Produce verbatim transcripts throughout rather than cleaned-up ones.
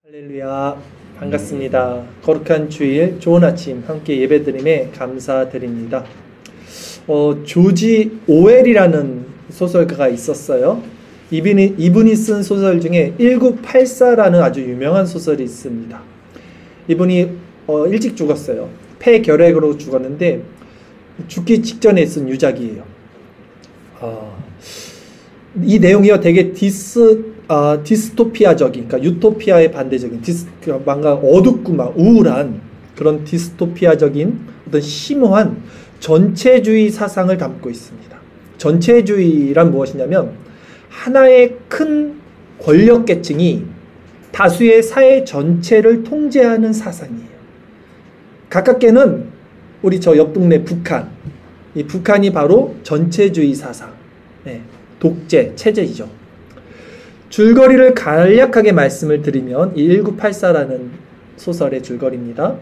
할렐루야, 반갑습니다. 거룩한 주일 좋은 아침 함께 예배드림에 감사드립니다. 어, 조지 오웰이라는 소설가가 있었어요. 이분이, 이분이 쓴 소설 중에 천구백팔십사라는 아주 유명한 소설이 있습니다. 이분이 어, 일찍 죽었어요. 폐결핵으로 죽었는데 죽기 직전에 쓴 유작이에요. 어, 이 내용이요 되게 디스 아, 디스토피아적인, 그러니까 유토피아의 반대적인, 디스, 뭔가 어둡고 막 우울한 그런 디스토피아적인 어떤 심오한 전체주의 사상을 담고 있습니다. 전체주의란 무엇이냐면 하나의 큰 권력계층이 다수의 사회 전체를 통제하는 사상이에요. 가깝게는 우리 저 옆 동네 북한, 이 북한이 바로 전체주의 사상, 네, 독재 체제이죠. 줄거리를 간략하게 말씀을 드리면 이 천구백팔십사라는 소설의 줄거리입니다.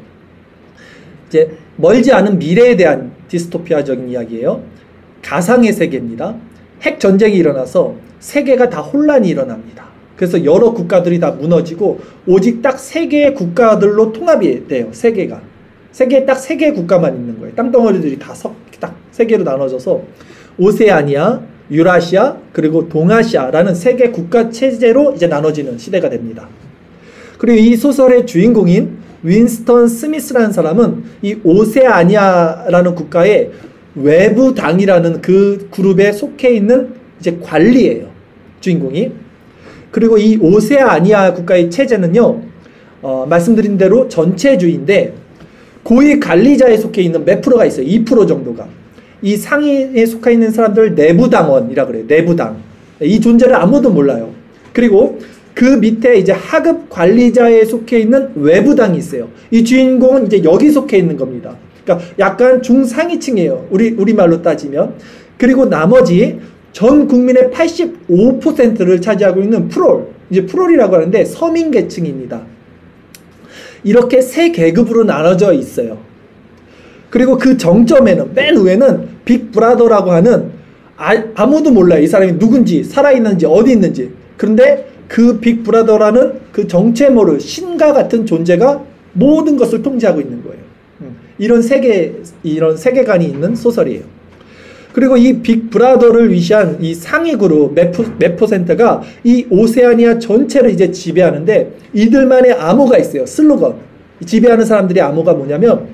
이제 멀지 않은 미래에 대한 디스토피아적인 이야기예요. 가상의 세계입니다. 핵 전쟁이 일어나서 세계가 다 혼란이 일어납니다. 그래서 여러 국가들이 다 무너지고 오직 딱 세 개의 국가들로 통합이 돼요. 세계가. 세계에 딱 세 개의 국가만 있는 거예요. 땅덩어리들이 다 딱 세 개로 나눠져서 오세아니아, 유라시아 그리고 동아시아라는 세계 국가 체제로 이제 나눠지는 시대가 됩니다. 그리고 이 소설의 주인공인 윈스턴 스미스라는 사람은 이 오세아니아라는 국가의 외부당이라는 그 그룹에 속해 있는 이제 관리예요. 주인공이. 그리고 이 오세아니아 국가의 체제는요, 어, 말씀드린 대로 전체주의인데 고위 관리자에 속해 있는 몇 프로가 있어요. 이 퍼센트 정도가. 이 상위에 속해 있는 사람들 내부당원이라 그래요. 내부당. 이 존재를 아무도 몰라요. 그리고 그 밑에 이제 하급 관리자에 속해 있는 외부당이 있어요. 이 주인공은 이제 여기 속해 있는 겁니다. 그러니까 약간 중상위층이에요. 우리, 우리말로 따지면. 그리고 나머지 전 국민의 팔십오 퍼센트를 차지하고 있는 프롤. 이제 프롤이라고 하는데 서민 계층입니다. 이렇게 세 계급으로 나눠져 있어요. 그리고 그 정점에는, 맨 위에는 빅브라더라고 하는 아, 아무도 몰라요. 이 사람이 누군지, 살아있는지, 어디 있는지. 그런데 그 빅브라더라는 그 정체 모를 신과 같은 존재가 모든 것을 통제하고 있는 거예요. 이런 세계, 이런 세계관이 있는 소설이에요. 그리고 이 빅브라더를 위시한 이 상위 그룹 몇, 몇 퍼센트가 이 오세아니아 전체를 이제 지배하는데 이들만의 암호가 있어요. 슬로건. 지배하는 사람들의 암호가 뭐냐면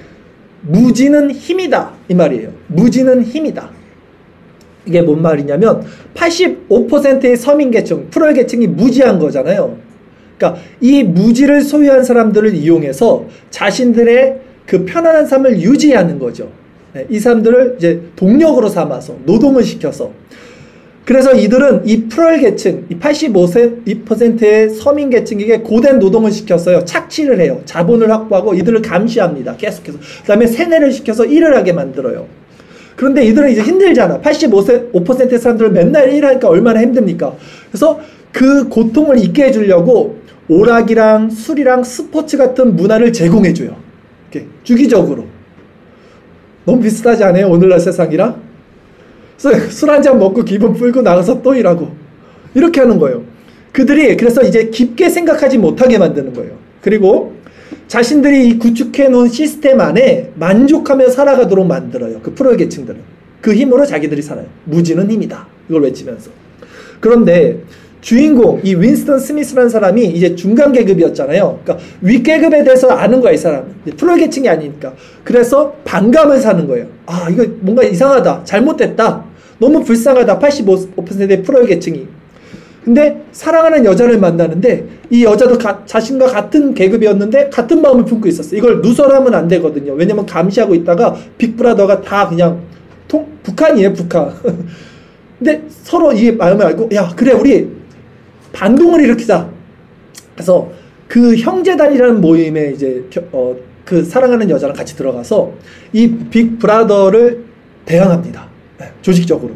무지는 힘이다 이 말이에요. 무지는 힘이다. 이게 뭔 말이냐면 팔십오 퍼센트의 서민계층, 프롤계층이 무지한 거잖아요. 그러니까 이 무지를 소유한 사람들을 이용해서 자신들의 그 편안한 삶을 유지하는 거죠. 이 사람들을 이제 동력으로 삼아서 노동을 시켜서. 그래서 이들은 이 프롤계층, 이 팔십오 퍼센트의 서민계층에게 고된 노동을 시켜서요, 착취를 해요. 자본을 확보하고 이들을 감시합니다. 계속해서. 그 다음에 세뇌를 시켜서 일을 하게 만들어요. 그런데 이들은 이제 힘들잖아. 팔십오 퍼센트의 사람들은 맨날 일하니까 얼마나 힘듭니까? 그래서 그 고통을 잊게 해주려고 오락이랑 술이랑 스포츠 같은 문화를 제공해줘요. 이렇게 주기적으로. 너무 비슷하지 않아요? 오늘날 세상이랑? 술 한잔 먹고 기분 풀고 나가서 또 일하고 이렇게 하는 거예요. 그들이 그래서 이제 깊게 생각하지 못하게 만드는 거예요. 그리고 자신들이 구축해 놓은 시스템 안에 만족하며 살아가도록 만들어요. 그 프로 계층들은. 그 힘으로 자기들이 살아요. 무지는 힘이다. 이걸 외치면서. 그런데 주인공 이 윈스턴 스미스라는 사람이 이제 중간 계급이었잖아요. 그러니까 윗계급에 대해서 아는 거야, 이 사람. 프로 계층이 아니니까. 그래서 반감을 사는 거예요. 아, 이거 뭔가 이상하다. 잘못됐다. 너무 불쌍하다. 팔십오 퍼센트의 프로 계층이. 근데 사랑하는 여자를 만나는데 이 여자도 가, 자신과 같은 계급이었는데 같은 마음을 품고 있었어요. 이걸 누설하면 안 되거든요. 왜냐면 감시하고 있다가 빅브라더가 다 그냥 통, 북한이에요, 북한. 근데 서로 이 마음을 알고, 야, 그래, 우리 반동을 일으키자. 그래서 그 형제단이라는 모임에 이제 어, 그 사랑하는 여자랑 같이 들어가서 이 빅브라더를 대항합니다. 네, 조직적으로.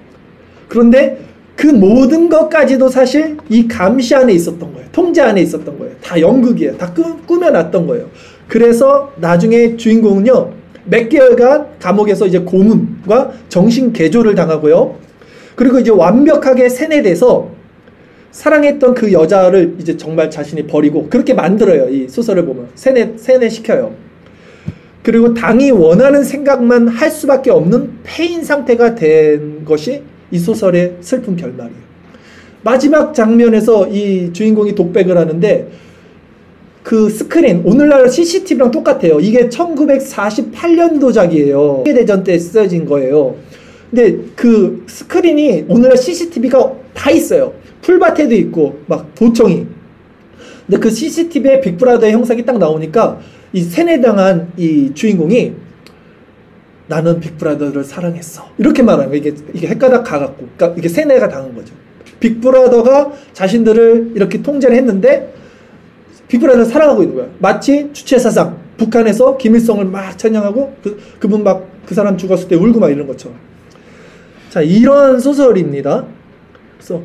그런데 그 모든 것까지도 사실 이 감시 안에 있었던 거예요. 통제 안에 있었던 거예요. 다 연극이에요. 다 꾸, 꾸며놨던 거예요. 그래서 나중에 주인공은요, 몇 개월간 감옥에서 이제 고문과 정신 개조를 당하고요. 그리고 이제 완벽하게 세뇌돼서 사랑했던 그 여자를 이제 정말 자신이 버리고 그렇게 만들어요. 이 소설을 보면 세뇌, 세뇌시켜요. 그리고 당이 원하는 생각만 할 수밖에 없는 폐인 상태가 된 것이 이 소설의 슬픈 결말이에요. 마지막 장면에서 이 주인공이 독백을 하는데 그 스크린, 오늘날 씨씨티비랑 똑같아요. 이게 천구백사십팔 년도작이에요. 세계대전 때 쓰여진 거예요. 근데 그 스크린이 오늘날 씨씨티비가 다 있어요. 풀밭에도 있고 막 도청이. 근데 그 씨씨티비에 빅브라더의 형상이 딱 나오니까 이 세뇌당한 이 주인공이 나는 빅브라더를 사랑했어. 이렇게 말하는 거예요. 이게, 이게 헷가닥 가갖고. 그러니까 이게 세뇌가 당한 거죠. 빅브라더가 자신들을 이렇게 통제를 했는데 빅브라더를 사랑하고 있는 거야. 마치 주체사상, 북한에서 김일성을 막 찬양하고 그, 그분 막 그 사람 죽었을 때 울고 막 이런 것처럼. 자, 이런 소설입니다. 그래서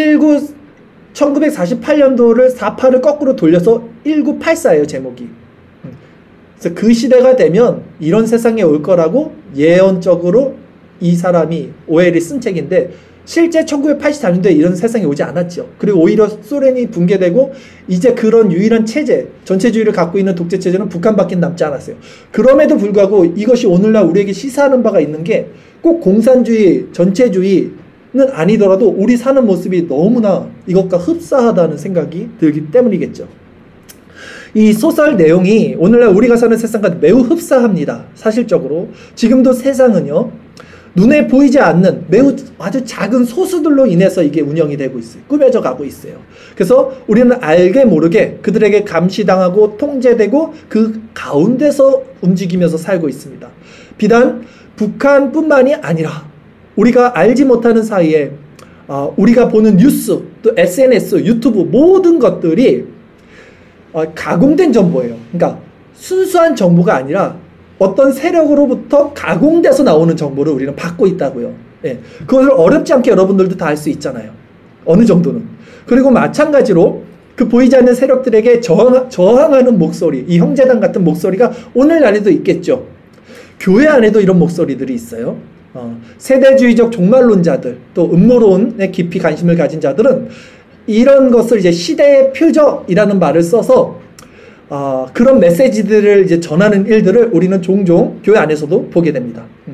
천구백사십팔 년도를 사십팔을 거꾸로 돌려서 천구백팔십사예요, 제목이. 그래서 그 시대가 되면 이런 세상에 올 거라고 예언적으로 이 사람이 오엘이 쓴 책인데 실제 천구백팔십사 년도에 이런 세상이 오지 않았죠. 그리고 오히려 소련이 붕괴되고 이제 그런 유일한 체제, 전체주의를 갖고 있는 독재체제는 북한밖에 남지 않았어요. 그럼에도 불구하고 이것이 오늘날 우리에게 시사하는 바가 있는 게 꼭 공산주의, 전체주의는 아니더라도 우리 사는 모습이 너무나 이것과 흡사하다는 생각이 들기 때문이겠죠. 이 소설 내용이 오늘날 우리가 사는 세상과 매우 흡사합니다. 사실적으로. 지금도 세상은요, 눈에 보이지 않는 매우 아주 작은 소수들로 인해서 이게 운영이 되고 있어요. 꾸며져 가고 있어요. 그래서 우리는 알게 모르게 그들에게 감시당하고 통제되고 그 가운데서 움직이면서 살고 있습니다. 비단 북한뿐만이 아니라 우리가 알지 못하는 사이에 어, 우리가 보는 뉴스, 또 에스엔에스, 유튜브 모든 것들이 어, 가공된 정보예요. 그러니까 순수한 정보가 아니라 어떤 세력으로부터 가공돼서 나오는 정보를 우리는 받고 있다고요. 예. 그것을 어렵지 않게 여러분들도 다 알 수 있잖아요. 어느 정도는. 그리고 마찬가지로 그 보이지 않는 세력들에게 저항, 저항하는 목소리, 이 형제단 같은 목소리가 오늘날에도 있겠죠. 교회 안에도 이런 목소리들이 있어요. 어, 세대주의적 종말론자들, 또 음모론에 깊이 관심을 가진 자들은 이런 것을 이제 시대의 표적이라는 말을 써서 어, 그런 메시지들을 이제 전하는 일들을 우리는 종종 교회 안에서도 보게 됩니다. 음.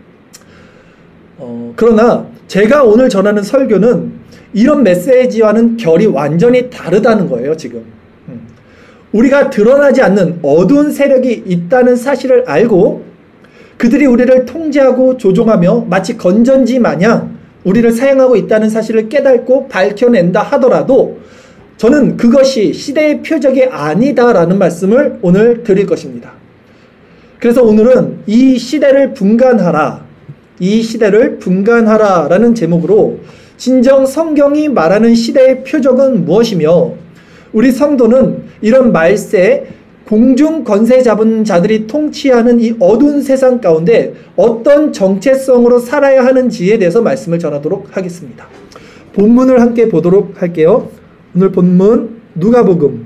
어, 그러나 제가 오늘 전하는 설교는 이런 메시지와는 결이 완전히 다르다는 거예요, 지금. 음. 우리가 드러나지 않는 어두운 세력이 있다는 사실을 알고 그들이 우리를 통제하고 조종하며 마치 건전지 마냥 우리를 사용하고 있다는 사실을 깨닫고 밝혀낸다 하더라도 저는 그것이 시대의 표적이 아니다라는 말씀을 오늘 드릴 것입니다. 그래서 오늘은 이 시대를 분간하라, 이 시대를 분간하라 라는 제목으로 진정 성경이 말하는 시대의 표적은 무엇이며 우리 성도는 이런 말세 공중 권세 잡은 자들이 통치하는 이 어두운 세상 가운데 어떤 정체성으로 살아야 하는지에 대해서 말씀을 전하도록 하겠습니다. 본문을 함께 보도록 할게요. 오늘 본문 누가복음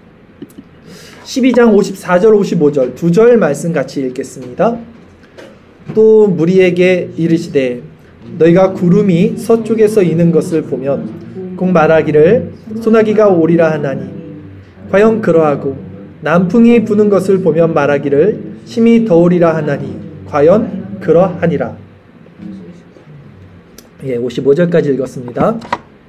십이 장 오십사 절 오십오 절 두 절 말씀 같이 읽겠습니다. 또 무리에게 이르시되 너희가 구름이 서쪽에서 이는 것을 보면 꼭 말하기를 소나기가 오리라 하나니 과연 그러하고 남풍이 부는 것을 보면 말하기를 심히 더우리라 하나니 과연 그러하니라. 예, 오십오 절까지 읽었습니다.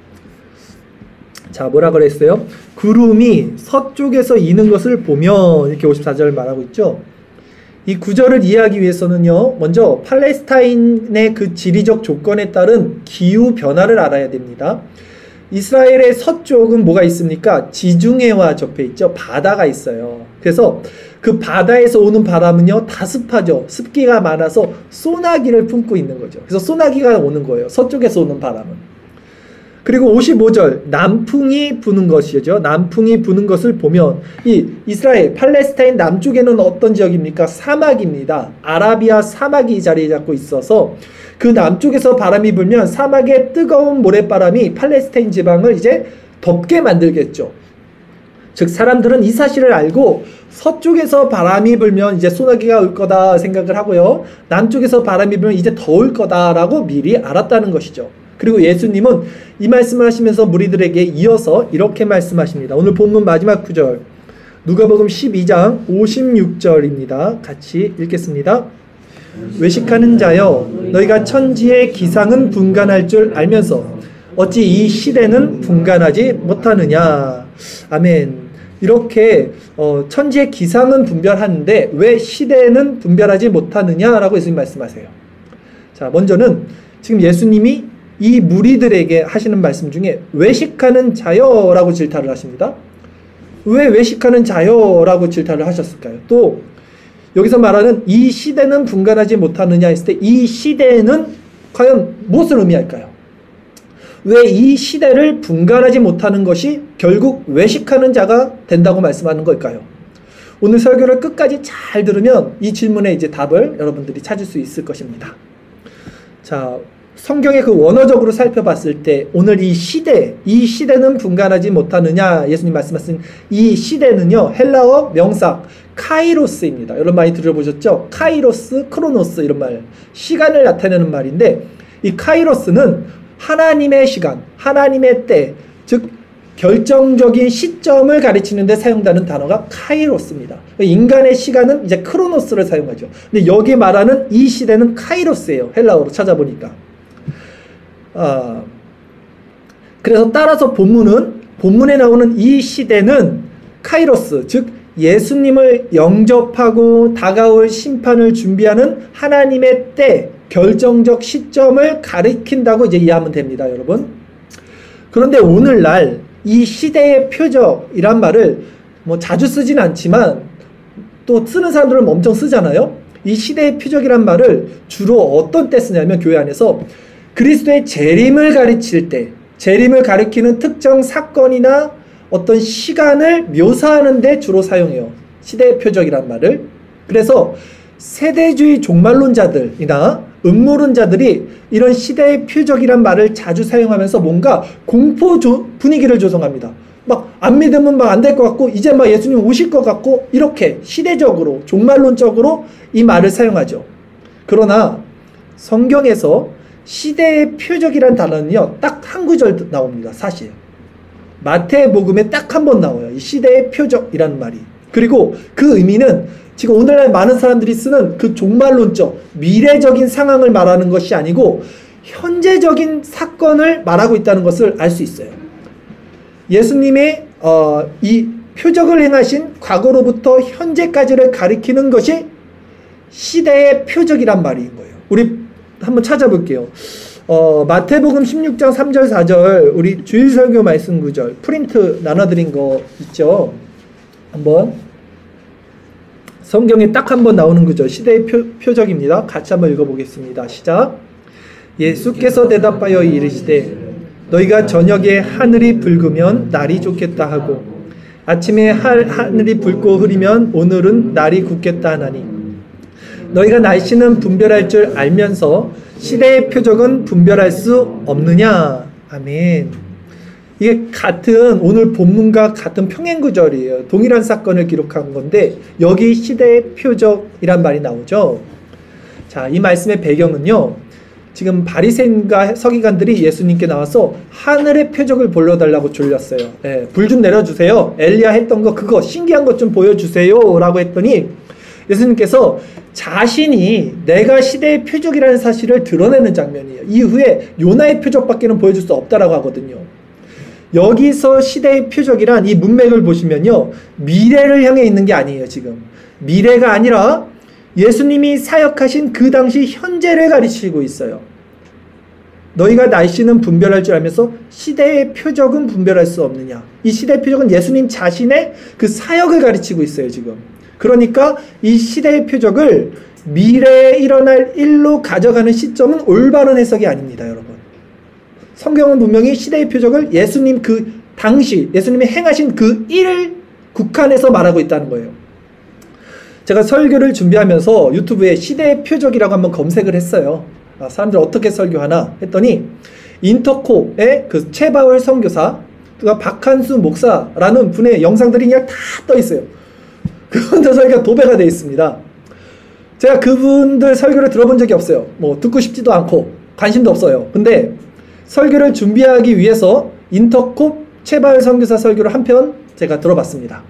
자, 뭐라 그랬어요? 구름이 서쪽에서 이는 것을 보면 이렇게 오십사 절 말하고 있죠. 이 구절을 이해하기 위해서는요, 먼저 팔레스타인의 그 지리적 조건에 따른 기후 변화를 알아야 됩니다. 이스라엘의 서쪽은 뭐가 있습니까? 지중해와 접해 있죠. 바다가 있어요. 그래서 그 바다에서 오는 바람은요, 다습하죠. 습기가 많아서 소나기를 품고 있는 거죠. 그래서 소나기가 오는 거예요. 서쪽에서 오는 바람은. 그리고 오십오 절 남풍이 부는 것이죠. 남풍이 부는 것을 보면 이 이스라엘 팔레스타인 남쪽에는 어떤 지역입니까? 사막입니다. 아라비아 사막이 자리 잡고 있어서 그 남쪽에서 바람이 불면 사막의 뜨거운 모래바람이 팔레스타인 지방을 이제 덥게 만들겠죠. 즉 사람들은 이 사실을 알고 서쪽에서 바람이 불면 이제 소나기가 올 거다 생각을 하고요. 남쪽에서 바람이 불면 이제 더울 거다라고 미리 알았다는 것이죠. 그리고 예수님은 이 말씀을 하시면서 무리들에게 이어서 이렇게 말씀하십니다. 오늘 본문 마지막 구절 누가복음 십이 장 오십육 절입니다. 같이 읽겠습니다. 외식하는 자여 너희가 천지의 기상은 분간할 줄 알면서 어찌 이 시대는 분간하지 못하느냐. 아멘. 이렇게 어, 천지의 기상은 분별하는데 왜 시대는 분별하지 못하느냐라고 예수님 말씀하세요. 자, 먼저는 지금 예수님이 이 무리들에게 하시는 말씀 중에 외식하는 자여라고 질타를 하십니다. 왜 외식하는 자여라고 질타를 하셨을까요? 또 여기서 말하는 이 시대는 분간하지 못하느냐 했을 때 이 시대는 과연 무엇을 의미할까요? 왜 이 시대를 분간하지 못하는 것이 결국 외식하는 자가 된다고 말씀하는 걸까요? 오늘 설교를 끝까지 잘 들으면 이 질문에 이제 답을 여러분들이 찾을 수 있을 것입니다. 자, 성경의 그 원어적으로 살펴봤을 때 오늘 이 시대, 이 시대는 분간하지 못하느냐 예수님 말씀하신 이 시대는요 헬라어 명사 카이로스입니다. 여러분 많이 들어보셨죠? 카이로스, 크로노스 이런 말, 시간을 나타내는 말인데 이 카이로스는 하나님의 시간, 하나님의 때, 즉 결정적인 시점을 가리치는 데 사용되는 단어가 카이로스입니다. 인간의 시간은 이제 크로노스를 사용하죠. 근데 여기 말하는 이 시대는 카이로스예요. 헬라어로 찾아보니까. 아, 그래서 따라서 본문은 본문에 나오는 이 시대는 카이로스, 즉 예수님을 영접하고 다가올 심판을 준비하는 하나님의 때, 결정적 시점을 가리킨다고 이제 이해하면 됩니다, 여러분. 그런데 오늘날 이 시대의 표적이란 말을 뭐 자주 쓰진 않지만 또 쓰는 사람들은 엄청 쓰잖아요. 이 시대의 표적이란 말을 주로 어떤 때 쓰냐면 교회 안에서 그리스도의 재림을 가리칠 때, 재림을 가리키는 특정 사건이나 어떤 시간을 묘사하는 데 주로 사용해요. 시대의 표적이란 말을. 그래서 세대주의 종말론자들이나 음모론자들이 이런 시대의 표적이란 말을 자주 사용하면서 뭔가 공포 조, 분위기를 조성합니다. 막 안 믿으면 막 안 될 것 같고 이제 막 예수님 오실 것 같고 이렇게 시대적으로 종말론적으로 이 말을 사용하죠. 그러나 성경에서 시대의 표적이란 단어는요 딱 한 구절 나옵니다. 사실 마태복음에 딱 한 번 나와요. 이 시대의 표적이라는 말이. 그리고 그 의미는 지금 오늘날 많은 사람들이 쓰는 그 종말론적 미래적인 상황을 말하는 것이 아니고 현재적인 사건을 말하고 있다는 것을 알 수 있어요. 예수님의 어, 이 표적을 행하신 과거로부터 현재까지를 가리키는 것이 시대의 표적이란 말인 거예요. 우리 한번 찾아볼게요. 어, 마태복음 십육 장 삼 절 사 절 우리 주일설교 말씀 구절 프린트 나눠드린 거 있죠. 한번 성경에 딱 한 번 나오는 구절 시대의 표, 표적입니다. 같이 한번 읽어보겠습니다. 시작. 예수께서 대답하여 이르시되 너희가 저녁에 하늘이 붉으면 날이 좋겠다 하고 아침에 하, 하늘이 붉고 흐리면 오늘은 날이 굳겠다 하나니 너희가 날씨는 분별할 줄 알면서 시대의 표적은 분별할 수 없느냐. 아멘. 이게 같은 오늘 본문과 같은 평행구절이에요. 동일한 사건을 기록한 건데 여기 시대의 표적이란 말이 나오죠. 자, 이 말씀의 배경은요. 지금 바리새인과 서기관들이 예수님께 나와서 하늘의 표적을 보여달라고 졸렸어요. 예, 불 좀 내려주세요. 엘리야 했던 거 그거 신기한 것 좀 보여주세요 라고 했더니 예수님께서 자신이 내가 시대의 표적이라는 사실을 드러내는 장면이에요. 이후에 요나의 표적밖에는 보여줄 수 없다라고 하거든요. 여기서 시대의 표적이란 이 문맥을 보시면요. 미래를 향해 있는 게 아니에요. 지금 미래가 아니라 예수님이 사역하신 그 당시 현재를 가리키고 있어요. 너희가 날씨는 분별할 줄 알면서 시대의 표적은 분별할 수 없느냐. 이 시대의 표적은 예수님 자신의 그 사역을 가리키고 있어요. 지금 그러니까 이 시대의 표적을 미래에 일어날 일로 가져가는 시점은 올바른 해석이 아닙니다. 여러분, 성경은 분명히 시대의 표적을 예수님 그 당시 예수님이 행하신 그 일 국한에서 말하고 있다는 거예요. 제가 설교를 준비하면서 유튜브에 시대의 표적이라고 한번 검색을 했어요. 아, 사람들 어떻게 설교하나 했더니 인터코의 그 최바울 선교사 그가 박한수 목사라는 분의 영상들이 그냥 다 떠 있어요. 그분들 설교가 도배가 되어 있습니다. 제가 그분들 설교를 들어본 적이 없어요. 뭐 듣고 싶지도 않고 관심도 없어요. 근데 설교를 준비하기 위해서 인터콥 최바열 선교사 설교를 한 편 제가 들어봤습니다.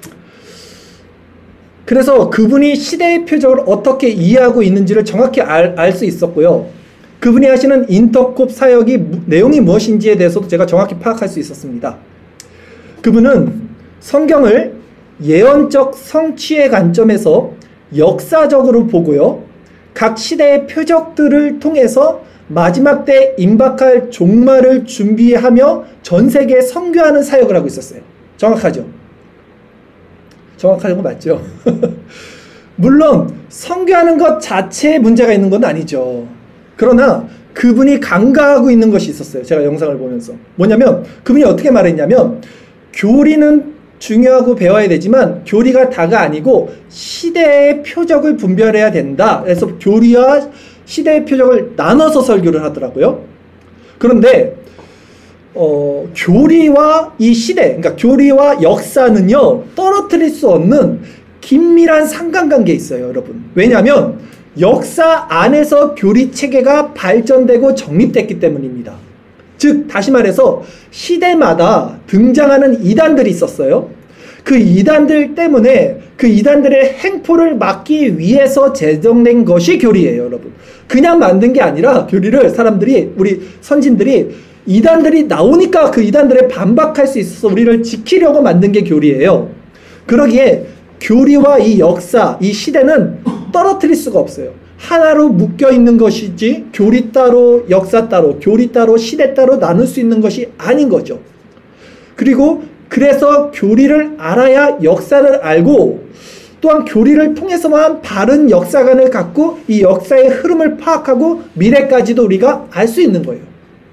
그래서 그분이 시대의 표적을 어떻게 이해하고 있는지를 정확히 알 수 있었고요. 그분이 하시는 인터콥 사역이 내용이 무엇인지에 대해서도 제가 정확히 파악할 수 있었습니다. 그분은 성경을 예언적 성취의 관점에서 역사적으로 보고요. 각 시대의 표적들을 통해서 마지막 때 임박할 종말을 준비하며 전 세계에 선교하는 사역을 하고 있었어요. 정확하죠? 정확한 거 맞죠? 물론 선교하는 것 자체에 문제가 있는 건 아니죠. 그러나 그분이 강가하고 있는 것이 있었어요. 제가 영상을 보면서. 뭐냐면 그분이 어떻게 말했냐면 교리는 중요하고 배워야 되지만 교리가 다가 아니고 시대의 표적을 분별해야 된다. 그래서 교리와 시대의 표적을 나눠서 설교를 하더라고요. 그런데 어, 교리와 이 시대, 그러니까 교리와 역사는요 떨어뜨릴 수 없는 긴밀한 상관관계에 있어요, 여러분. 왜냐하면 역사 안에서 교리 체계가 발전되고 정립됐기 때문입니다. 즉 다시 말해서 시대마다 등장하는 이단들이 있었어요. 그 이단들 때문에 그 이단들의 행포를 막기 위해서 제정된 것이 교리예요, 여러분. 그냥 만든 게 아니라 교리를 사람들이, 우리 선진들이 이단들이 나오니까 그 이단들에 반박할 수 있어서 우리를 지키려고 만든 게 교리예요. 그러기에 교리와 이 역사, 이 시대는 떨어뜨릴 수가 없어요. 하나로 묶여 있는 것이지 교리 따로 역사 따로 교리 따로 시대 따로 나눌 수 있는 것이 아닌 거죠. 그리고 그래서 교리를 알아야 역사를 알고 또한 교리를 통해서만 바른 역사관을 갖고 이 역사의 흐름을 파악하고 미래까지도 우리가 알 수 있는 거예요.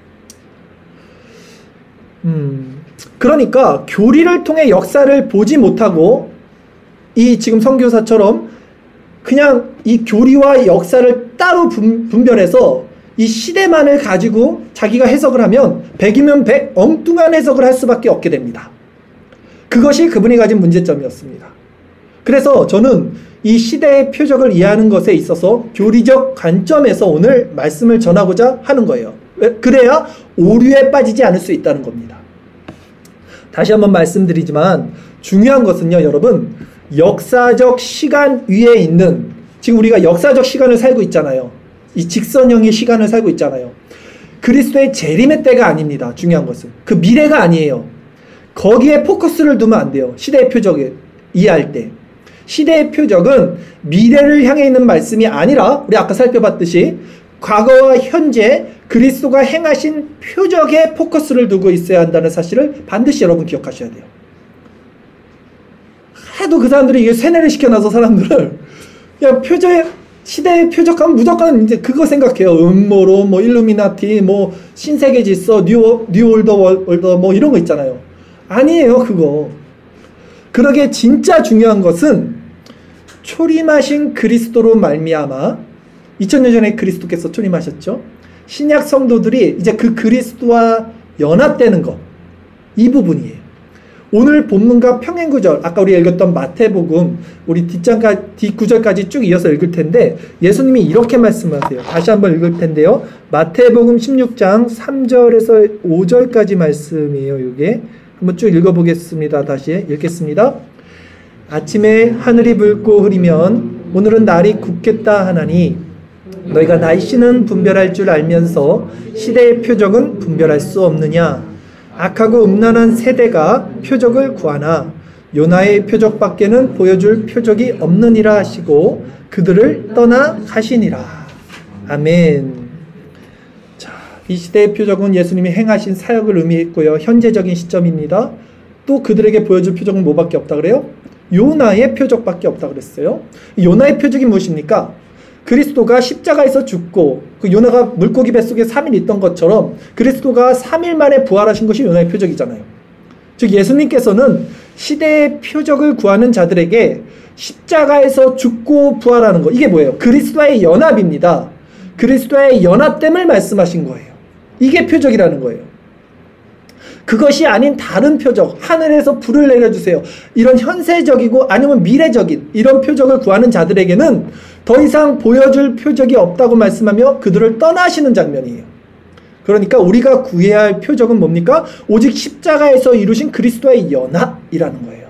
음, 그러니까 교리를 통해 역사를 보지 못하고 이 지금 선교사처럼 그냥 이 교리와 역사를 따로 분, 분별해서 이 시대만을 가지고 자기가 해석을 하면 백이면 백 엉뚱한 해석을 할 수밖에 없게 됩니다. 그것이 그분이 가진 문제점이었습니다. 그래서 저는 이 시대의 표적을 이해하는 것에 있어서 교리적 관점에서 오늘 말씀을 전하고자 하는 거예요. 그래야 오류에 빠지지 않을 수 있다는 겁니다. 다시 한번 말씀드리지만 중요한 것은요, 여러분, 역사적 시간 위에 있는, 지금 우리가 역사적 시간을 살고 있잖아요. 이 직선형의 시간을 살고 있잖아요. 그리스도의 재림의 때가 아닙니다. 중요한 것은 그 미래가 아니에요. 거기에 포커스를 두면 안 돼요. 시대의 표적을 이해할 때 시대의 표적은 미래를 향해 있는 말씀이 아니라 우리 아까 살펴봤듯이 과거와 현재 그리스도가 행하신 표적에 포커스를 두고 있어야 한다는 사실을 반드시 여러분 기억하셔야 돼요. 하도 그 사람들이 이게 세뇌를 시켜놔서 사람들을 그냥 표적의 시대의 표적하면 무조건 이제 그거 생각해요. 음모론, 뭐 일루미나티, 뭐 신세계 질서, 뉴 뉴 올더 월더 뭐 이런 거 있잖아요. 아니에요, 그거. 그러게 진짜 중요한 것은 초림하신 그리스도로 말미암아 이천 년 전에 그리스도께서 초림하셨죠. 신약 성도들이 이제 그 그리스도와 연합되는 것, 이 부분이에요. 오늘 본문과 평행구절, 아까 우리 읽었던 마태복음 우리 뒷장까지, 뒷구절까지 쭉 이어서 읽을 텐데 예수님이 이렇게 말씀하세요. 다시 한번 읽을 텐데요. 마태복음 십육 장 삼 절에서 오 절까지 말씀이에요. 이게 한번 쭉 읽어보겠습니다. 다시 읽겠습니다. 아침에 하늘이 붉고 흐리면 오늘은 날이 굳겠다 하나니 너희가 날씨는 분별할 줄 알면서 시대의 표적은 분별할 수 없느냐. 악하고 음란한 세대가 표적을 구하나 요나의 표적밖에는 보여줄 표적이 없느니라 하시고 그들을 떠나 가시니라. 아멘. 자, 이 시대의 표적은 예수님이 행하신 사역을 의미했고요. 현재적인 시점입니다. 또 그들에게 보여줄 표적은 뭐밖에 없다 그래요? 요나의 표적밖에 없다 그랬어요. 요나의 표적이 무엇입니까? 그리스도가 십자가에서 죽고 그 요나가 물고기 뱃속에 삼 일 있던 것처럼 그리스도가 삼 일 만에 부활하신 것이 요나의 표적이잖아요. 즉 예수님께서는 시대의 표적을 구하는 자들에게 십자가에서 죽고 부활하는 것, 이게 뭐예요? 그리스도와의 연합입니다. 그리스도와의 연합됨을 말씀하신 거예요. 이게 표적이라는 거예요. 그것이 아닌 다른 표적, 하늘에서 불을 내려주세요, 이런 현세적이고 아니면 미래적인 이런 표적을 구하는 자들에게는 더 이상 보여줄 표적이 없다고 말씀하며 그들을 떠나시는 장면이에요. 그러니까 우리가 구해야 할 표적은 뭡니까? 오직 십자가에서 이루신 그리스도의 연합이라는 거예요.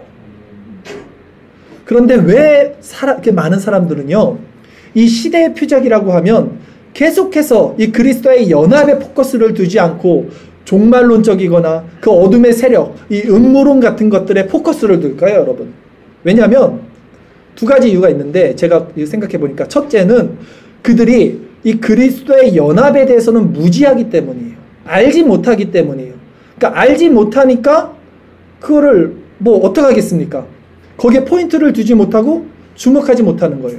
그런데 왜 사람, 이렇게 많은 사람들은요, 이 시대의 표적이라고 하면 계속해서 이 그리스도의 연합에 포커스를 두지 않고 종말론적이거나 그 어둠의 세력, 이 음모론 같은 것들에 포커스를 둘까요, 여러분? 왜냐하면 두 가지 이유가 있는데, 제가 생각해 보니까 첫째는 그들이 이 그리스도의 연합에 대해서는 무지하기 때문이에요. 알지 못하기 때문이에요. 그러니까 알지 못하니까 그거를 뭐 어떻게 하겠습니까? 거기에 포인트를 두지 못하고 주목하지 못하는 거예요.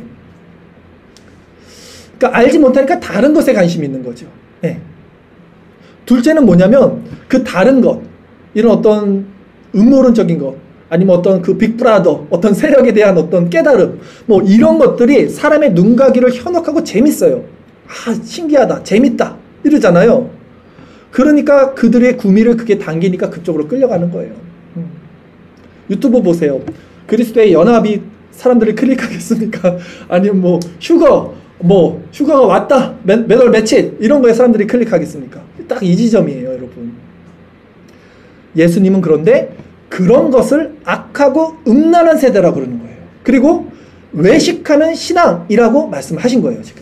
그러니까 알지 못하니까 다른 것에 관심이 있는 거죠. 네. 둘째는 뭐냐면 그 다른 것, 이런 어떤 음모론적인 것, 아니면 어떤 그 빅브라더, 어떤 세력에 대한 어떤 깨달음, 뭐 이런 것들이 사람의 눈가기를 현혹하고 재밌어요. 아, 신기하다, 재밌다 이러잖아요. 그러니까 그들의 구미를 그게 당기니까 그쪽으로 끌려가는 거예요. 음. 유튜브 보세요. 그리스도의 연합이 사람들이 클릭하겠습니까? 아니면 뭐 휴거, 뭐 휴가가 왔다, 몇, 몇 월 며칠 이런 거에 사람들이 클릭하겠습니까? 딱 이 지점이에요, 여러분. 예수님은 그런데 그런 것을 악하고 음란한 세대라고 그러는 거예요. 그리고 외식하는 신앙이라고 말씀하신 거예요, 지금.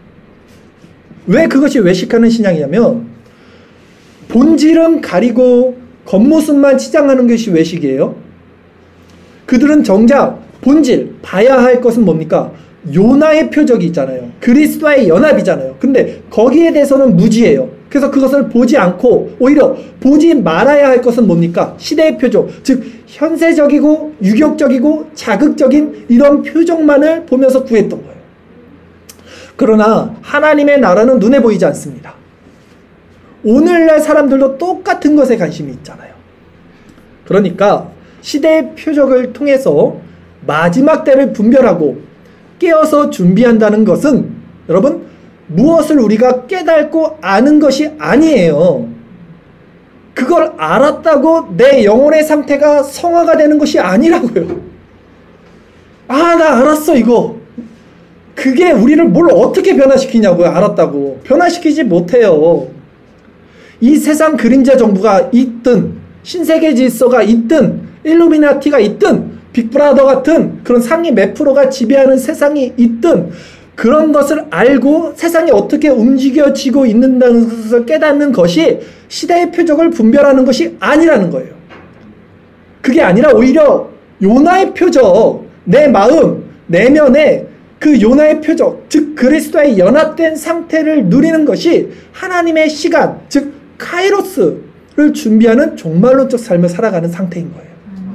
왜 그것이 외식하는 신앙이냐면 본질은 가리고 겉모습만 치장하는 것이 외식이에요. 그들은 정작 본질, 봐야 할 것은 뭡니까? 요나의 표적이 있잖아요. 그리스도와의 연합이잖아요. 근데 거기에 대해서는 무지해요. 그래서 그것을 보지 않고 오히려 보지 말아야 할 것은 뭡니까? 시대의 표적, 즉 현세적이고 유격적이고 자극적인 이런 표적만을 보면서 구했던 거예요. 그러나 하나님의 나라는 눈에 보이지 않습니다. 오늘날 사람들도 똑같은 것에 관심이 있잖아요. 그러니까 시대의 표적을 통해서 마지막 때를 분별하고 깨어서 준비한다는 것은 여러분 무엇을 우리가 깨닫고 아는 것이 아니에요. 그걸 알았다고 내 영혼의 상태가 성화가 되는 것이 아니라고요. 아, 나 알았어 이거. 그게 우리를 뭘 어떻게 변화시키냐고요. 알았다고. 변화시키지 못해요. 이 세상 그림자 정부가 있든 신세계 질서가 있든 일루미나티가 있든 빅브라더 같은 그런 상위 몇 프로가 지배하는 세상이 있든 그런 것을 알고 세상이 어떻게 움직여지고 있는다는 것을 깨닫는 것이 시대의 표적을 분별하는 것이 아니라는 거예요. 그게 아니라 오히려 요나의 표적, 내 마음, 내면에 그 요나의 표적, 즉 그리스도의 연합된 상태를 누리는 것이 하나님의 시간, 즉 카이로스를 준비하는 종말론적 삶을 살아가는 상태인 거예요.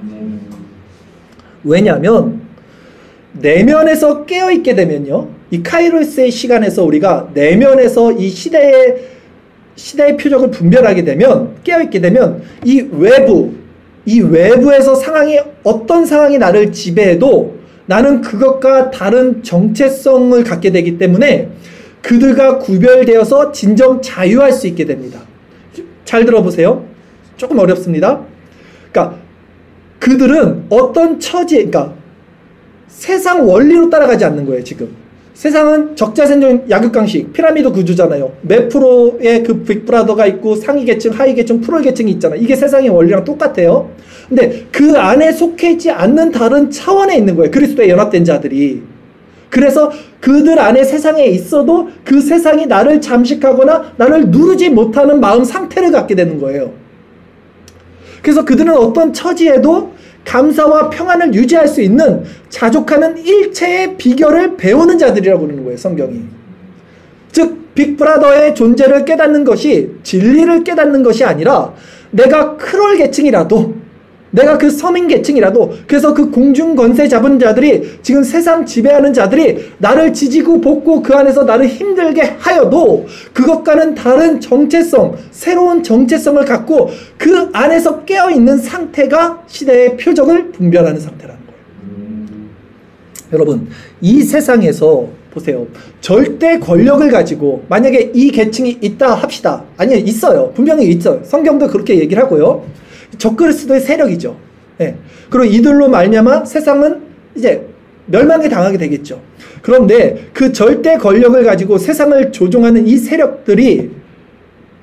왜냐하면 내면에서 깨어있게 되면요, 이 카이로스의 시간에서 우리가 내면에서 이 시대의 시대의 표적을 분별하게 되면, 깨어있게 되면 이 외부, 이 외부에서 상황이 어떤 상황이 나를 지배해도 나는 그것과 다른 정체성을 갖게 되기 때문에 그들과 구별되어서 진정 자유할 수 있게 됩니다. 잘 들어보세요. 조금 어렵습니다. 그러니까 그들은 어떤 처지, 그러니까 세상 원리로 따라가지 않는 거예요, 지금. 세상은 적자생존 약육강식, 피라미드 구조잖아요. 몇 프로의 그 빅브라더가 있고 상위 계층, 하위 계층, 프로 계층이 있잖아요. 이게 세상의 원리랑 똑같아요. 근데 그 안에 속해 있지 않는 다른 차원에 있는 거예요. 그리스도에 연합된 자들이. 그래서 그들 안에 세상에 있어도 그 세상이 나를 잠식하거나 나를 누르지 못하는 마음 상태를 갖게 되는 거예요. 그래서 그들은 어떤 처지에도 감사와 평안을 유지할 수 있는 자족하는 일체의 비결을 배우는 자들이라고 그러는 거예요, 성경이. 즉 빅브라더의 존재를 깨닫는 것이 진리를 깨닫는 것이 아니라 내가 크롤 계층이라도, 내가 그 서민 계층이라도, 그래서 그 공중 권세 잡은 자들이, 지금 세상 지배하는 자들이 나를 지지고 볶고 그 안에서 나를 힘들게 하여도 그것과는 다른 정체성, 새로운 정체성을 갖고 그 안에서 깨어있는 상태가 시대의 표적을 분별하는 상태라는 거예요. 음. 여러분, 이 세상에서 보세요. 절대 권력을 가지고 만약에 이 계층이 있다 합시다. 아니요, 있어요. 분명히 있어요. 성경도 그렇게 얘기를 하고요. 적그리스도의 세력이죠. 예. 그리고 이들로 말미암아 세상은 이제 멸망에 당하게 되겠죠. 그런데 그 절대 권력을 가지고 세상을 조종하는 이 세력들이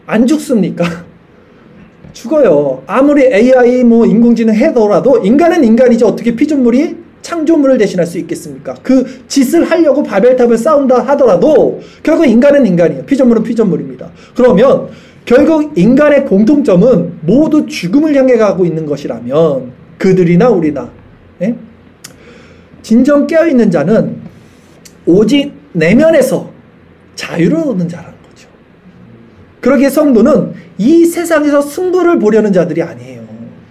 안 죽습니까? 죽어요. 아무리 에이아이 뭐 인공지능 해더라도 인간은 인간이지 어떻게 피조물이 창조물을 대신할 수 있겠습니까? 그 짓을 하려고 바벨탑을 쌓은다 하더라도 결국 인간은 인간이에요. 피조물은 피조물입니다. 그러면 결국 인간의 공통점은 모두 죽음을 향해 가고 있는 것이라면 그들이나 우리나, 예? 진정 깨어있는 자는 오직 내면에서 자유를 얻는 자라는 거죠. 그러기에 성도는 이 세상에서 승부를 보려는 자들이 아니에요.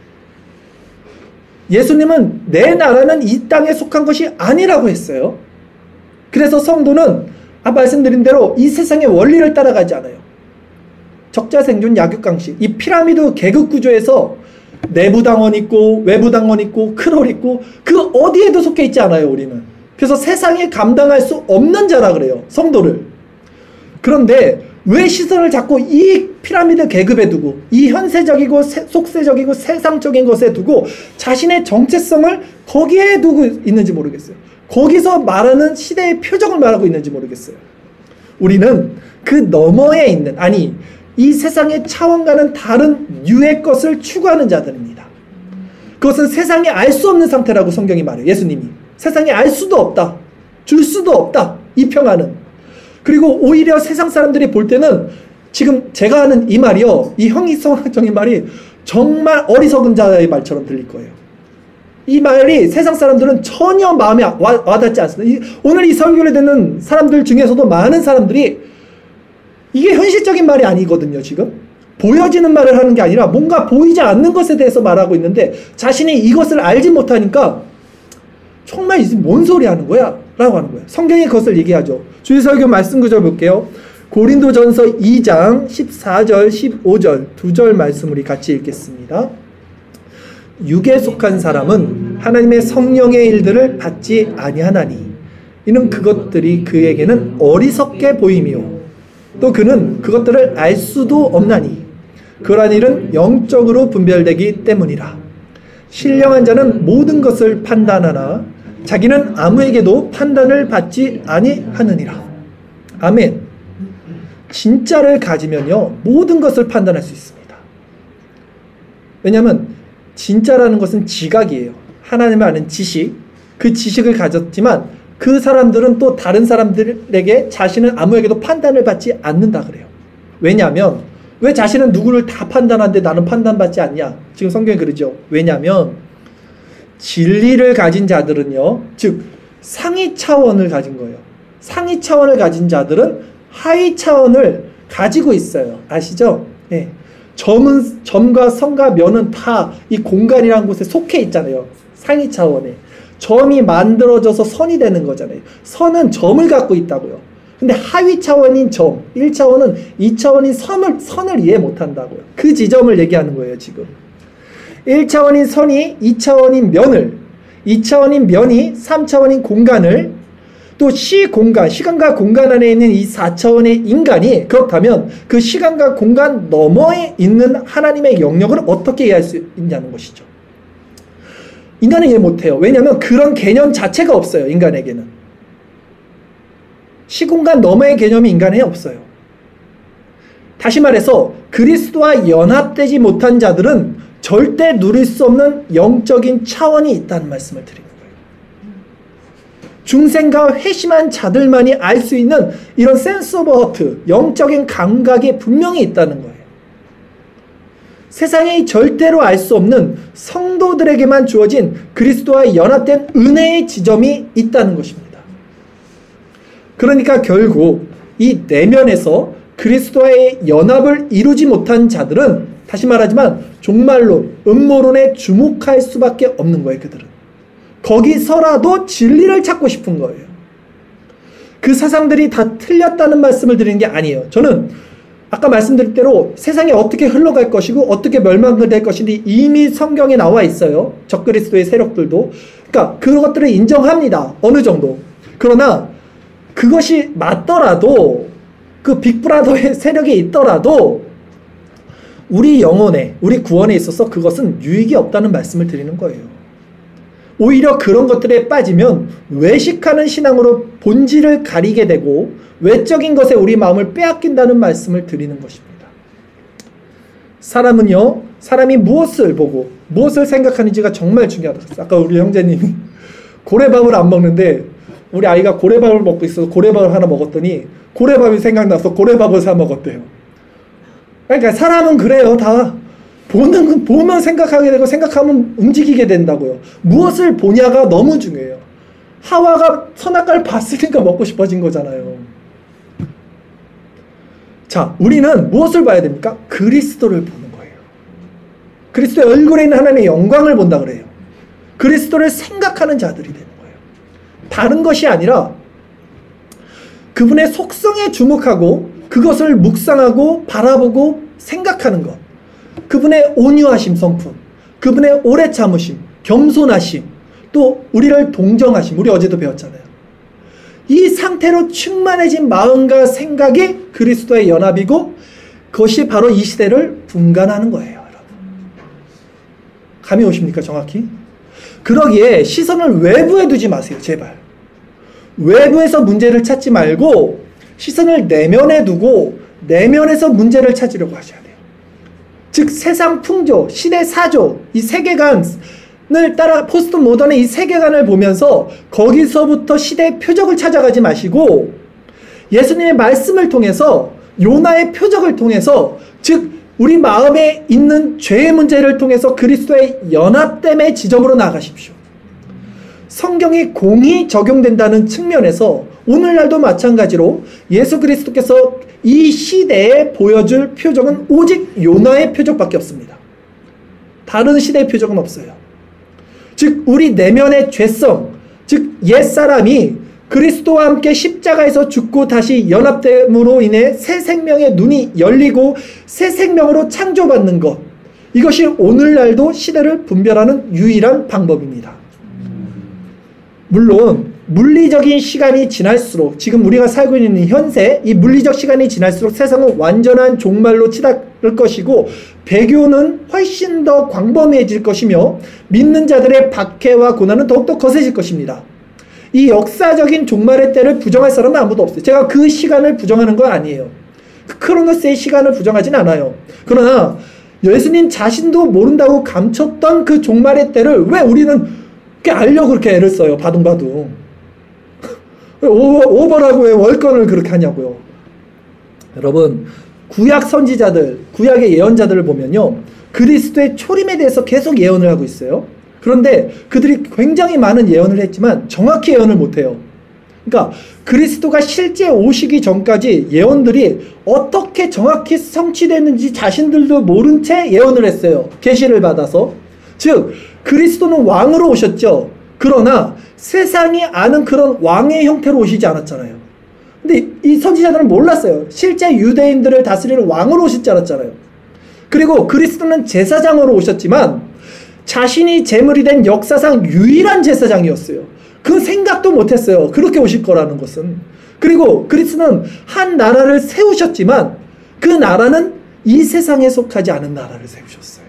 예수님은 내 나라는 이 땅에 속한 것이 아니라고 했어요. 그래서 성도는 아까 말씀드린 대로 이 세상의 원리를 따라가지 않아요. 적자생존 약육강식, 이 피라미드 계급 구조에서 내부 당원 있고 외부 당원 있고 크롤 있고 그 어디에도 속해 있지 않아요. 우리는. 그래서 세상에 감당할 수 없는 자라 그래요. 성도를. 그런데 왜 시선을 자꾸 이 피라미드 계급에 두고 이 현세적이고 세, 속세적이고 세상적인 것에 두고 자신의 정체성을 거기에 두고 있는지 모르겠어요. 거기서 말하는 시대의 표적을 말하고 있는지 모르겠어요. 우리는 그 너머에 있는, 아니 이 세상의 차원과는 다른 유의 것을 추구하는 자들입니다. 그것은 세상에 알 수 없는 상태라고 성경이 말해요. 예수님이 세상에 알 수도 없다, 줄 수도 없다, 이 평화는. 그리고 오히려 세상 사람들이 볼 때는 지금 제가 하는 이 말이요, 이 형이성적인 말이 정말 어리석은 자의 말처럼 들릴 거예요. 이 말이 세상 사람들은 전혀 마음에 와, 와닿지 않습니다. 이, 오늘 이 설교를 듣는 사람들 중에서도 많은 사람들이 이게 현실적인 말이 아니거든요. 지금 보여지는 말을 하는 게 아니라 뭔가 보이지 않는 것에 대해서 말하고 있는데 자신이 이것을 알지 못하니까 정말 이게 뭔 소리 하는 거야? 라고 하는 거예요. 성경이 그것을 얘기하죠. 주일설교 말씀 구절 볼게요. 고린도전서 이 장 십사 절 십오 절 두 절 말씀 우리 같이 읽겠습니다. 육에 속한 사람은 하나님의 성령의 일들을 받지 아니하나니 이는 그것들이 그에게는 어리석게 보이며 또 그는 그것들을 알 수도 없나니 그러한 일은 영적으로 분별되기 때문이라. 신령한 자는 모든 것을 판단하나 자기는 아무에게도 판단을 받지 아니하느니라. 아멘. 진짜를 가지면요 모든 것을 판단할 수 있습니다. 왜냐하면 진짜라는 것은 지각이에요. 하나님을 아는 지식, 그 지식을 가졌지만 그 사람들은 또 다른 사람들에게 자신은 아무에게도 판단을 받지 않는다 그래요. 왜냐하면 왜 자신은 누구를 다 판단하는데 나는 판단받지 않냐? 지금 성경이 그러죠. 왜냐하면 진리를 가진 자들은요, 즉 상위 차원을 가진 거예요. 상위 차원을 가진 자들은 하위 차원을 가지고 있어요. 아시죠? 예. 점은, 점과 선과 면은 다 이 공간이라는 곳에 속해 있잖아요. 상위 차원에. 점이 만들어져서 선이 되는 거잖아요. 선은 점을 갖고 있다고요. 근데 하위 차원인 점, 일 차원은 이 차원인 선을, 선을 이해 못한다고요. 그 지점을 얘기하는 거예요, 지금. 일 차원인 선이 이 차원인 면을, 이 차원인 면이 삼 차원인 공간을, 또 시공간, 시간과 공간 안에 있는 이 사 차원의 인간이 그렇다면 그 시간과 공간 너머에 있는 하나님의 영역을 어떻게 이해할 수 있냐는 것이죠. 인간은 이해 못해요. 왜냐하면 그런 개념 자체가 없어요. 인간에게는. 시공간 너머의 개념이 인간에 없어요. 다시 말해서 그리스도와 연합되지 못한 자들은 절대 누릴 수 없는 영적인 차원이 있다는 말씀을 드리는 거예요. 중생과 회심한 자들만이 알 수 있는 이런 센스 오브 허트, 영적인 감각이 분명히 있다는 거예요. 세상에 절대로 알 수 없는 성도들에게만 주어진 그리스도와 연합된 은혜의 지점이 있다는 것입니다. 그러니까 결국 이 내면에서 그리스도와의 연합을 이루지 못한 자들은 다시 말하지만 종말론, 음모론에 주목할 수밖에 없는 거예요. 그들은. 거기서라도 진리를 찾고 싶은 거예요. 그 사상들이 다 틀렸다는 말씀을 드리는 게 아니에요. 저는 아까 말씀드린 대로 세상이 어떻게 흘러갈 것이고 어떻게 멸망될 것인지 이미 성경에 나와 있어요. 적그리스도의 세력들도. 그러니까 그것들을 인정합니다. 어느 정도. 그러나 그것이 맞더라도 그 빅브라더의 세력이 있더라도 우리 영혼에, 우리 구원에 있어서 그것은 유익이 없다는 말씀을 드리는 거예요. 오히려 그런 것들에 빠지면 외식하는 신앙으로 본질을 가리게 되고 외적인 것에 우리 마음을 빼앗긴다는 말씀을 드리는 것입니다. 사람은요, 사람이 무엇을 보고 무엇을 생각하는지가 정말 중요하다. 아까 우리 형제님이 고래밥을 안 먹는데 우리 아이가 고래밥을 먹고 있어서 고래밥을 하나 먹었더니 고래밥이 생각나서 고래밥을 사 먹었대요. 그러니까 사람은 그래요. 다 보는, 보면 생각하게 되고 생각하면 움직이게 된다고요. 무엇을 보냐가 너무 중요해요. 하와가 선악과를 봤으니까 먹고 싶어진 거잖아요. 자, 우리는 무엇을 봐야 됩니까? 그리스도를 보는 거예요. 그리스도의 얼굴에 있는 하나님의 영광을 본다 그래요. 그리스도를 생각하는 자들이 되는 거예요. 다른 것이 아니라 그분의 속성에 주목하고 그것을 묵상하고 바라보고 생각하는 것. 그분의 온유하심 성품, 그분의 오래 참으심, 겸손하심, 또 우리를 동정하심. 우리 어제도 배웠잖아요. 이 상태로 충만해진 마음과 생각이 그리스도의 연합이고 그것이 바로 이 시대를 분간하는 거예요. 여러분. 감이 오십니까? 정확히? 그러기에 시선을 외부에 두지 마세요. 제발. 외부에서 문제를 찾지 말고 시선을 내면에 두고 내면에서 문제를 찾으려고 하셔야 돼요. 즉 세상 풍조, 시대 사조, 이 세계관을 따라 포스트 모던의 이 세계관을 보면서 거기서부터 시대의 표적을 찾아가지 마시고 예수님의 말씀을 통해서 요나의 표적을 통해서 즉 우리 마음에 있는 죄의 문제를 통해서 그리스도의 연합됨의 지점으로 나아가십시오. 성경이 공이 적용된다는 측면에서 오늘날도 마찬가지로 예수 그리스도께서 이 시대에 보여줄 표적은 오직 요나의 표적밖에 없습니다. 다른 시대의 표적은 없어요. 즉 우리 내면의 죄성, 즉 옛사람이 그리스도와 함께 십자가에서 죽고 다시 연합됨으로 인해 새 생명의 눈이 열리고 새 생명으로 창조받는 것, 이것이 오늘날도 시대를 분별하는 유일한 방법입니다. 물론 물리적인 시간이 지날수록 지금 우리가 살고 있는 현세 이 물리적 시간이 지날수록 세상은 완전한 종말로 치닫을 것이고 배교는 훨씬 더 광범위해질 것이며 믿는 자들의 박해와 고난은 더욱더 거세질 것입니다. 이 역사적인 종말의 때를 부정할 사람은 아무도 없어요. 제가 그 시간을 부정하는 건 아니에요. 그 크로노스의 시간을 부정하진 않아요. 그러나 예수님 자신도 모른다고 감췄던 그 종말의 때를 왜 우리는 알려고 그렇게 애를 써요. 바둥바둥. 오버, 오버라고 왜 월권을 그렇게 하냐고요. 여러분 구약 선지자들, 구약의 예언자들을 보면요, 그리스도의 초림에 대해서 계속 예언을 하고 있어요. 그런데 그들이 굉장히 많은 예언을 했지만 정확히 예언을 못해요. 그러니까 그리스도가 실제 오시기 전까지 예언들이 어떻게 정확히 성취됐는지 자신들도 모른 채 예언을 했어요. 계시를 받아서. 즉 그리스도는 왕으로 오셨죠. 그러나 세상이 아는 그런 왕의 형태로 오시지 않았잖아요. 근데 이 선지자들은 몰랐어요. 실제 유대인들을 다스리는 왕으로 오시지 않았잖아요. 그리고 그리스도는 제사장으로 오셨지만 자신이 제물이 된 역사상 유일한 제사장이었어요. 그 생각도 못했어요. 그렇게 오실 거라는 것은. 그리고 그리스도는 한 나라를 세우셨지만 그 나라는 이 세상에 속하지 않은 나라를 세우셨어요.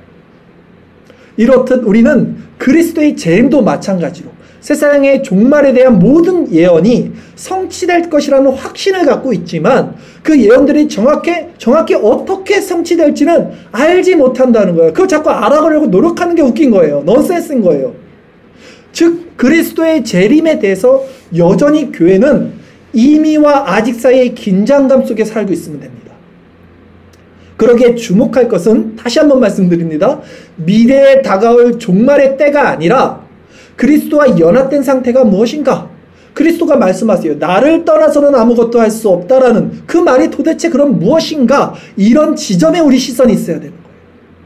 이렇듯 우리는 그리스도의 재림도 마찬가지로 세상의 종말에 대한 모든 예언이 성취될 것이라는 확신을 갖고 있지만 그 예언들이 정확히, 정확히 어떻게 성취될지는 알지 못한다는 거예요. 그걸 자꾸 알아가려고 노력하는 게 웃긴 거예요. 넌센스인 거예요. 즉 그리스도의 재림에 대해서 여전히 교회는 이미와 아직 사이의 긴장감 속에 살고 있으면 됩니다. 그러기에 주목할 것은 다시 한번 말씀드립니다. 미래에 다가올 종말의 때가 아니라 그리스도와 연합된 상태가 무엇인가? 그리스도가 말씀하세요. 나를 떠나서는 아무것도 할 수 없다라는 그 말이 도대체 그럼 무엇인가? 이런 지점에 우리 시선이 있어야 되는 거예요.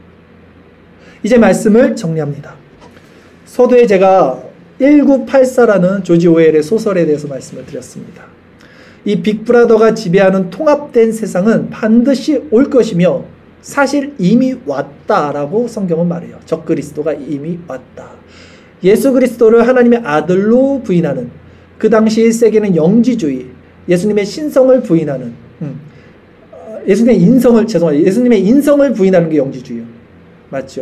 이제 말씀을 정리합니다. 서두에 제가 천구백팔십사라는 조지 오웰의 소설에 대해서 말씀을 드렸습니다. 이 빅브라더가 지배하는 통합된 세상은 반드시 올 것이며 사실 이미 왔다라고 성경은 말해요. 적그리스도가 이미 왔다. 예수 그리스도를 하나님의 아들로 부인하는, 그 당시 일 세기는 영지주의, 예수님의 신성을 부인하는, 음, 예수님의 인성을, 죄송합니다. 예수님의 인성을 부인하는 게 영지주의예요. 맞죠?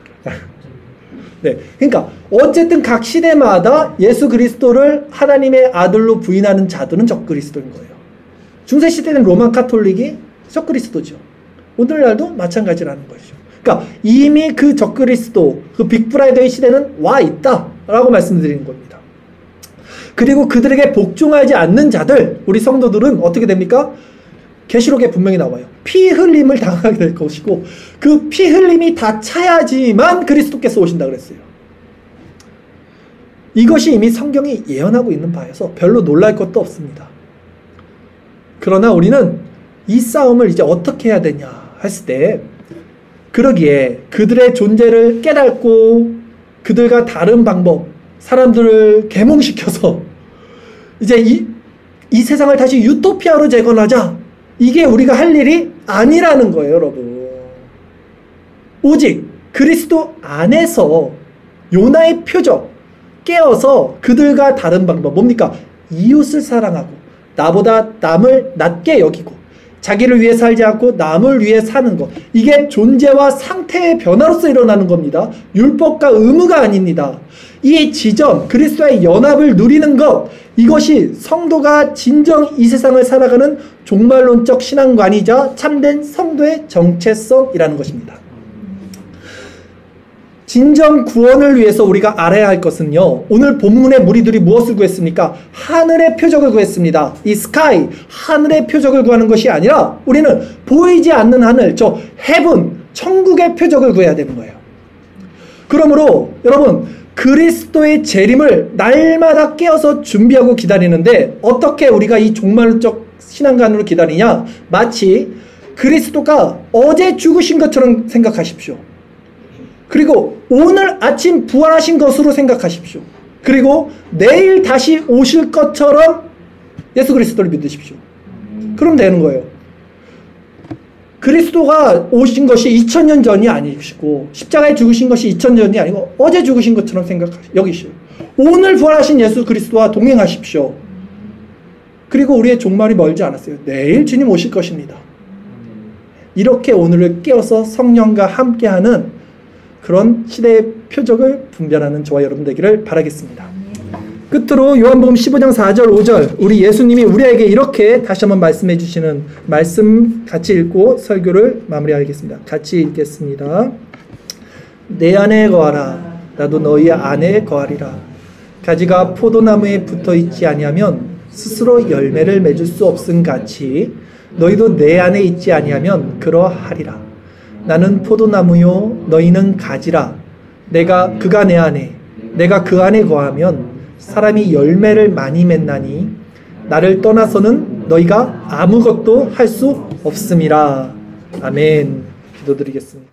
네, 그러니까 어쨌든 각 시대마다 예수 그리스도를 하나님의 아들로 부인하는 자들은 적그리스도인 거예요. 중세 시대는 로만 카톨릭이 적그리스도죠. 오늘날도 마찬가지라는 것이죠. 그러니까 이미 그 적그리스도, 그 빅브라이더의 시대는 와 있다라고 말씀드리는 겁니다. 그리고 그들에게 복종하지 않는 자들, 우리 성도들은 어떻게 됩니까? 계시록에 분명히 나와요. 피 흘림을 당하게 될 것이고 그 피 흘림이 다 차야지만 그리스도께서 오신다 그랬어요. 이것이 이미 성경이 예언하고 있는 바여서 별로 놀랄 것도 없습니다. 그러나 우리는 이 싸움을 이제 어떻게 해야 되냐 했을 때, 그러기에 그들의 존재를 깨닫고 그들과 다른 방법, 사람들을 계몽시켜서 이제 이, 이 세상을 다시 유토피아로 재건하자, 이게 우리가 할 일이 아니라는 거예요, 여러분. 오직 그리스도 안에서 요나의 표적 깨어서 그들과 다른 방법, 뭡니까? 이웃을 사랑하고 나보다 남을 낮게 여기고 자기를 위해 살지 않고 남을 위해 사는 것, 이게 존재와 상태의 변화로서 일어나는 겁니다. 율법과 의무가 아닙니다. 이 지점, 그리스도와의 연합을 누리는 것, 이것이 성도가 진정 이 세상을 살아가는 종말론적 신앙관이자 참된 성도의 정체성이라는 것입니다. 진정 구원을 위해서 우리가 알아야 할 것은요, 오늘 본문의 무리들이 무엇을 구했습니까? 하늘의 표적을 구했습니다. 이 스카이, 하늘의 표적을 구하는 것이 아니라 우리는 보이지 않는 하늘, 저 헤븐, 천국의 표적을 구해야 되는 거예요. 그러므로 여러분, 그리스도의 재림을 날마다 깨어서 준비하고 기다리는데, 어떻게 우리가 이 종말적 신앙관으로 기다리냐? 마치 그리스도가 어제 죽으신 것처럼 생각하십시오. 그리고 오늘 아침 부활하신 것으로 생각하십시오. 그리고 내일 다시 오실 것처럼 예수 그리스도를 믿으십시오. 그럼 되는 거예요. 그리스도가 오신 것이 이천 년 전이 아니시고 십자가에 죽으신 것이 이천 년 전이 아니고 어제 죽으신 것처럼 생각하시, 여기시오. 오늘 부활하신 예수 그리스도와 동행하십시오. 그리고 우리의 종말이 멀지 않았어요. 내일 주님 오실 것입니다. 이렇게 오늘을 깨워서 성령과 함께하는 그런 시대의 표적을 분별하는 저와 여러분 되기를 바라겠습니다. 끝으로 요한복음 십오 장 사 절 오 절, 우리 예수님이 우리에게 이렇게 다시 한번 말씀해 주시는 말씀 같이 읽고 설교를 마무리하겠습니다. 같이 읽겠습니다. 내 안에 거하라, 나도 너희 안에 거하리라. 가지가 포도나무에 붙어 있지 아니하면 스스로 열매를 맺을 수 없음 같이 너희도 내 안에 있지 아니하면 그러하리라. 나는 포도나무요 너희는 가지라. 내가 그가 내 안에 내가 그 안에 거하면 사람이 열매를 많이 맺나니 나를 떠나서는 너희가 아무것도 할 수 없음이라. 아멘. 기도드리겠습니다.